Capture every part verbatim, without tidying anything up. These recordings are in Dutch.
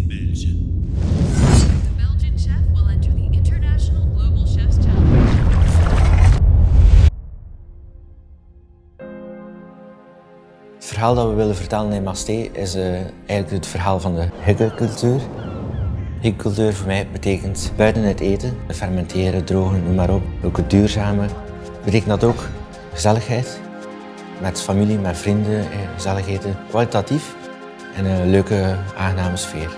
in België. The Belgian chef will enter the International Global Chefs Challenge. Het verhaal dat we willen vertellen in Masté is uh, eigenlijk het verhaal van de hikkecultuur. Hikkecultuur voor mij betekent buiten het eten, fermenteren, drogen, noem maar op. Ook het duurzame. Betekent dat ook gezelligheid. Met familie, met vrienden, gezellig eten. Kwalitatief en een leuke, aangename sfeer.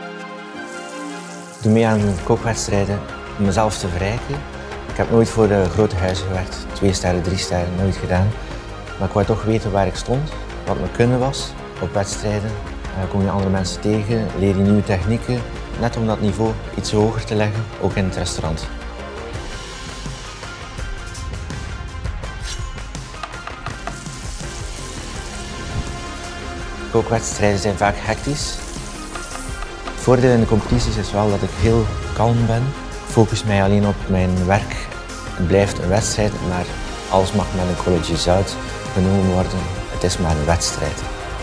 Ik doe mee aan kookwedstrijden om mezelf te verrijken. Ik heb nooit voor de grote huizen gewerkt. Twee sterren, drie sterren, nooit gedaan. Maar ik wou toch weten waar ik stond, wat mijn kunnen was. Op wedstrijden uh, kom je andere mensen tegen, leer je nieuwe technieken. Net om dat niveau iets hoger te leggen, ook in het restaurant. Kookwedstrijden zijn vaak hectisch. Het voordeel in de competities is wel dat ik heel kalm ben. Ik focus mij alleen op mijn werk. Het blijft een wedstrijd, maar alles mag met een korreltje zout genomen worden. Het is maar een wedstrijd.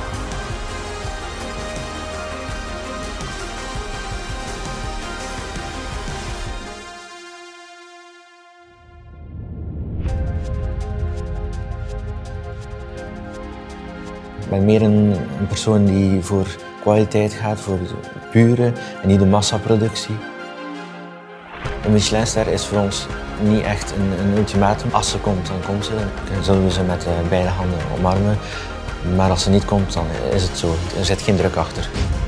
Ik ben meer een, een persoon die voor kwaliteit gaat, voor het pure en niet de massaproductie. Een Michelinster is voor ons niet echt een, een ultimatum. Als ze komt, dan komt ze. Dan zullen we ze met uh, beide handen omarmen. Maar als ze niet komt, dan is het zo. Er zit geen druk achter.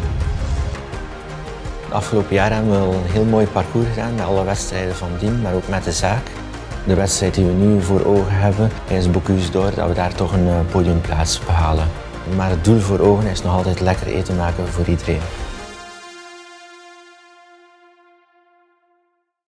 De afgelopen jaren hebben we al een heel mooi parcours gedaan met alle wedstrijden van Diem, maar ook met de zaak. De wedstrijd die we nu voor ogen hebben is Bocuse d'Or, dat we daar toch een uh, podiumplaats behalen. Maar het doel voor ogen is nog altijd lekker eten maken voor iedereen.